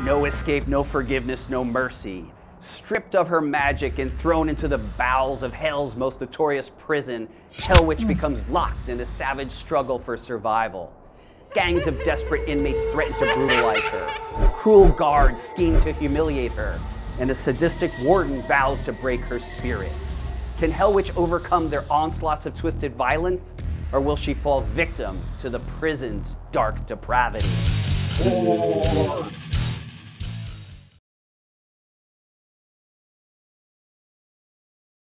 No escape, no forgiveness, no mercy. Stripped of her magic and thrown into the bowels of hell's most notorious prison, Hellwitch becomes locked in a savage struggle for survival. Gangs of desperate inmates threaten to brutalize her. Cruel guards scheme to humiliate her, and a sadistic warden vows to break her spirit. Can Hellwitch overcome their onslaughts of twisted violence, or will she fall victim to the prison's dark depravity?